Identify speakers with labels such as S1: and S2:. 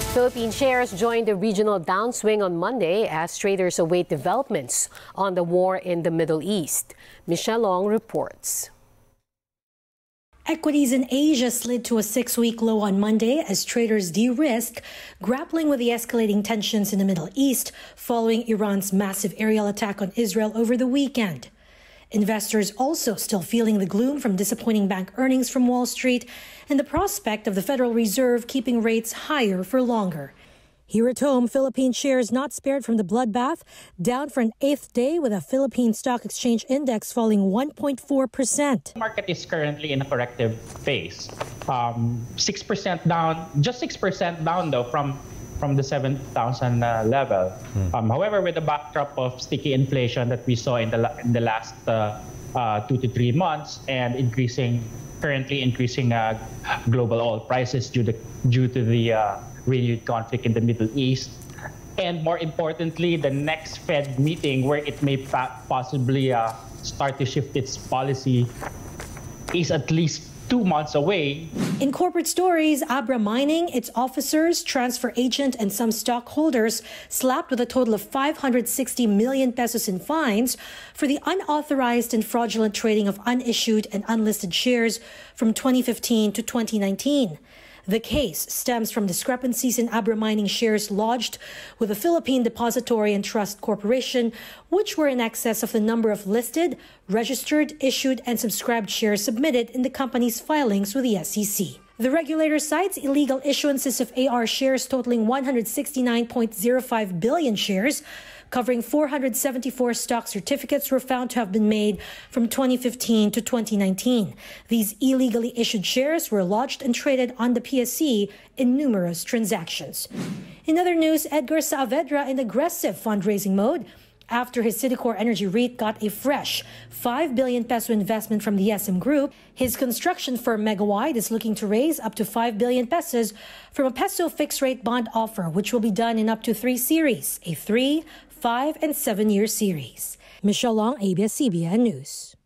S1: Philippine shares joined the regional downswing on Monday as traders await developments on the war in the Middle East. Michelle Long reports.
S2: Equities in Asia slid to a 6-week low on Monday as traders de-risked, grappling with the escalating tensions in the Middle East following Iran's massive aerial attack on Israel over the weekend. Investors also still feeling the gloom from disappointing bank earnings from Wall Street and the prospect of the Federal Reserve keeping rates higher for longer. Here at home, Philippine shares not spared from the bloodbath, down for an 8th day with a Philippine Stock Exchange Index falling 1.4%.
S3: The market is currently in a corrective phase. 6% down, just 6% down though from the 7,000 level. However, with the backdrop of sticky inflation that we saw in the last 2 to 3 months and currently increasing global oil prices due to the renewed conflict in the Middle East, and more importantly, the next Fed meeting where it may possibly start to shift its policy is at least 2 months away.
S2: In corporate stories, Abra Mining, its officers, transfer agent, and some stockholders slapped with a total of 560 million pesos in fines for the unauthorized and fraudulent trading of unissued and unlisted shares from 2015 to 2019. The case stems from discrepancies in Abra Mining shares lodged with the Philippine Depository and Trust Corporation, which were in excess of the number of listed, registered, issued, and subscribed shares submitted in the company's filings with the SEC. The regulator cites illegal issuances of AR shares totaling 169.05 billion shares, covering 474 stock certificates were found to have been made from 2015 to 2019. These illegally issued shares were lodged and traded on the PSE in numerous transactions. In other news, Edgar Saavedra in aggressive fundraising mode after his Citicorp Energy REIT got a fresh 5 billion peso investment from the SM Group. His construction firm Megawide is looking to raise up to 5 billion pesos from a peso fixed-rate bond offer, which will be done in up to 3 series, a 3, 5, and 7-year series. Michelle Long, ABS-CBN News.